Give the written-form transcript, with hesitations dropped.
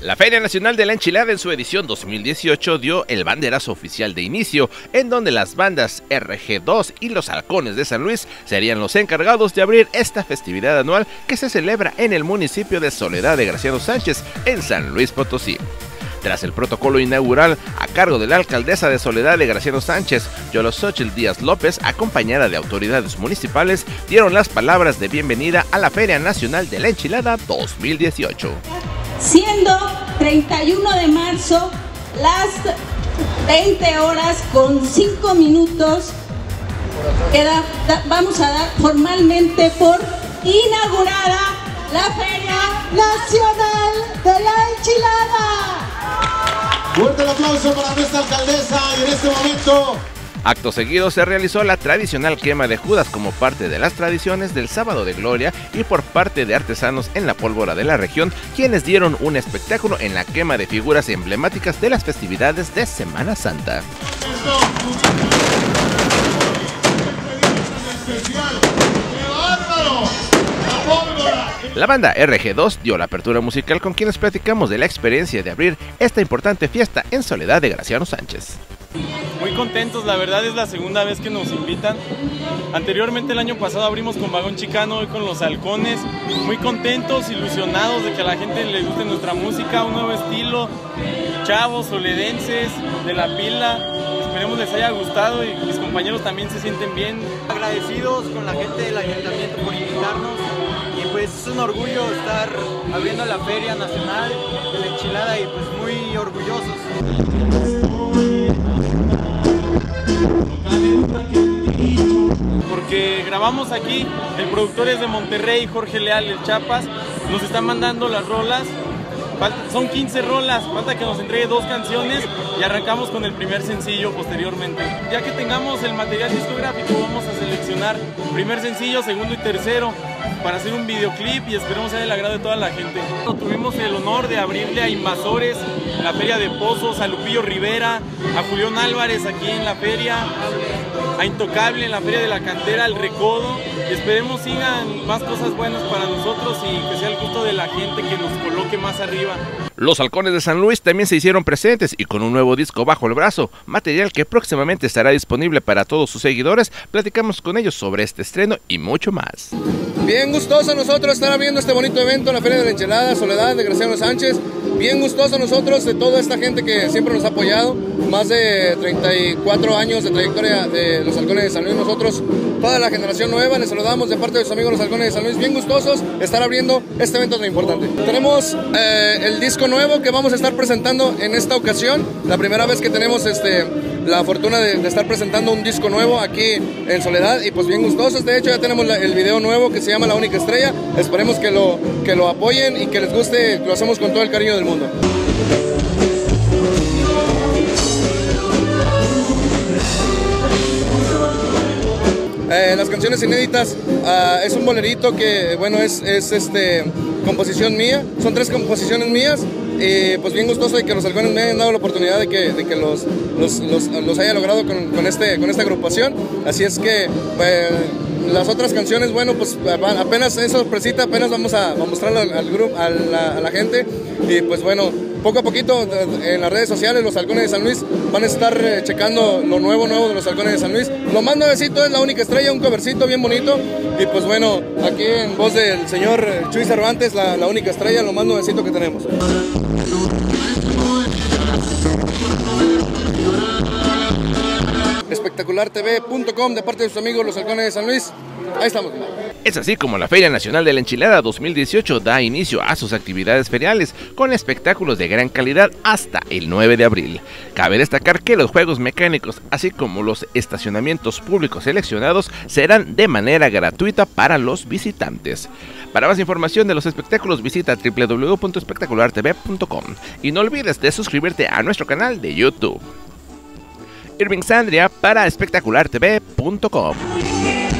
La Feria Nacional de la Enchilada en su edición 2018 dio el banderazo oficial de inicio, en donde las bandas RG2 y los Halcones de San Luis serían los encargados de abrir esta festividad anual que se celebra en el municipio de Soledad de Graciano Sánchez, en San Luis Potosí. Tras el protocolo inaugural a cargo de la alcaldesa de Soledad de Graciano Sánchez, Yolosóchitl Díaz López, acompañada de autoridades municipales, dieron las palabras de bienvenida a la Feria Nacional de la Enchilada 2018. Siendo 31 de marzo las 20 horas con 5 minutos, vamos a dar formalmente por inaugurada la Feria Nacional de la Enchilada. Fuerte el aplauso para nuestra alcaldesa y en este momento... Acto seguido se realizó la tradicional quema de Judas como parte de las tradiciones del Sábado de Gloria y por parte de artesanos en la pólvora de la región, quienes dieron un espectáculo en la quema de figuras emblemáticas de las festividades de Semana Santa. La banda RG2 dio la apertura musical, con quienes platicamos de la experiencia de abrir esta importante fiesta en Soledad de Graciano Sánchez. Muy contentos, la verdad es la segunda vez que nos invitan. Anteriormente el año pasado abrimos con Vagón Chicano, hoy con los Halcones. Muy contentos, ilusionados de que a la gente le guste nuestra música, un nuevo estilo, chavos, soledenses, de la pila. Esperemos les haya gustado y mis compañeros también se sienten bien. Agradecidos con la gente del ayuntamiento por invitarnos y pues es un orgullo estar abriendo la Feria Nacional de la Enchilada y pues muy orgullosos. Porque grabamos aquí, el productor es de Monterrey, Jorge Leal, el Chapas, nos están mandando las rolas, son 15 rolas, falta que nos entregue 2 canciones y arrancamos con el primer sencillo posteriormente. Ya que tengamos el material discográfico, vamos a seleccionar primer sencillo, segundo y tercero para hacer un videoclip y esperemos sea del agrado de toda la gente. Tuvimos el honor de abrirle a Invasores en la Feria de Pozos, a Lupillo Rivera, a Julián Álvarez aquí en la feria, a Intocable en la Feria de la Cantera, al Recodo, y esperemos sigan más cosas buenas para nosotros y que sea el gusto de la gente que nos coloque más arriba. Los Halcones de San Luis también se hicieron presentes y con un nuevo disco bajo el brazo, material que próximamente estará disponible para todos sus seguidores. Platicamos con ellos sobre este estreno y mucho más. Bien gustoso nosotros estar abriendo este bonito evento en la Feria de la Enchilada, Soledad de Graciano Sánchez. Bien gustoso nosotros de toda esta gente que siempre nos ha apoyado, más de 34 años de trayectoria de los Halcones de San Luis. Nosotros, toda la generación nueva, les saludamos de parte de sus amigos los Halcones de San Luis. Bien gustosos de estar abriendo este evento tan importante. Tenemos el disco nuevo que vamos a estar presentando en esta ocasión, la primera vez que tenemos la fortuna de estar presentando un disco nuevo aquí en Soledad, y pues bien gustosos. De hecho ya tenemos el video nuevo que se llama La Única Estrella. Esperemos que lo apoyen y que les guste. Lo hacemos con todo el cariño del mundo. Las canciones inéditas, es un bolerito que, bueno, es composición mía. Son 3 composiciones mías. Pues bien gustoso de que los Halcones me hayan dado la oportunidad de que los haya logrado con esta agrupación. Así es que las otras canciones, bueno, pues apenas es sorpresita, apenas vamos a mostrarlo al grupo, a la gente. Y pues bueno, poco a poquito en las redes sociales los Halcones de San Luis van a estar checando lo nuevo de los Halcones de San Luis. Lo más nuevecito es La Única Estrella, un covercito bien bonito. Y pues bueno, aquí en voz del señor Chuy Cervantes, la Única Estrella, lo más nuevecito que tenemos. Espectaculartv.com de parte de sus amigos los Halcones de San Luis. Ahí estamos. Es así como la Feria Nacional de la Enchilada 2018 da inicio a sus actividades feriales con espectáculos de gran calidad hasta el 9 de abril. Cabe destacar que los juegos mecánicos, así como los estacionamientos públicos seleccionados, serán de manera gratuita para los visitantes. Para más información de los espectáculos, visita www.espectaculartv.com y no olvides de suscribirte a nuestro canal de YouTube. Irving Sandria para espectaculartv.com.